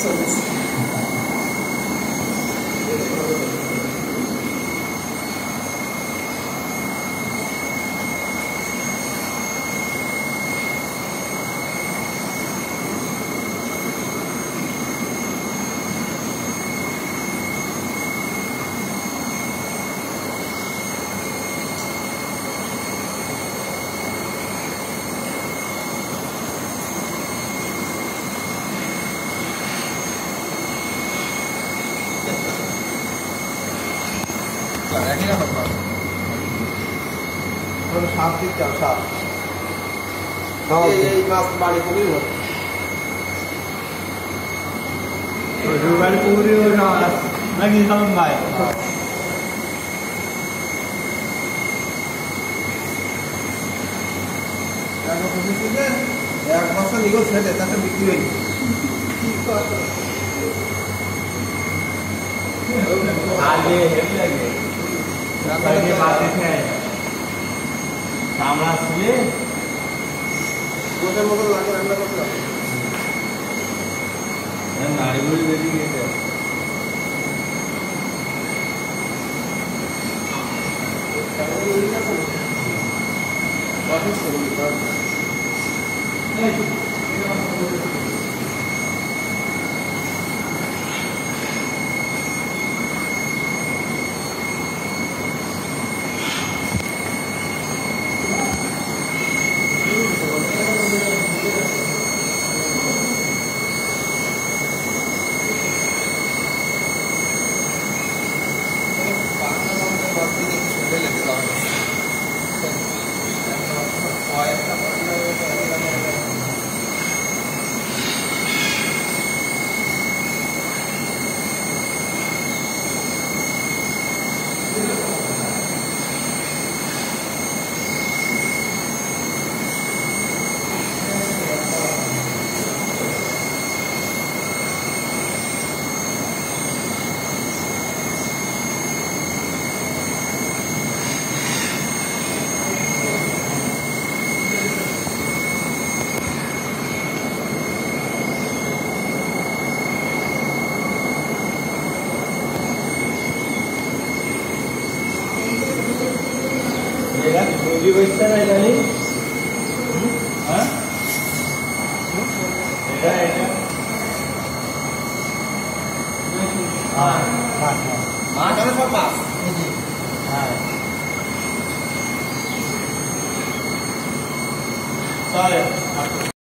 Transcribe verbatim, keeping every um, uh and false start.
চলছে। একই রকম সাপ দিতে সাপ এই মাছ বাড়ি পুকুরি বাড়ি পুকুরি নাকি সালন ভাই এক বছর নিগো ছেড়ে তাকে বিক্রি হয়নি आगे हेवी लगे लगे बातें थे कामड़ा सुले गोटे मोटर लागे रान्ना करते हैं नाड़ी बुड़ी बेटी गए थे Di western ay dali? Ha? Ada ada. Ah, pas. Ah, kalau apa pas? Ini. Ah. Sorry.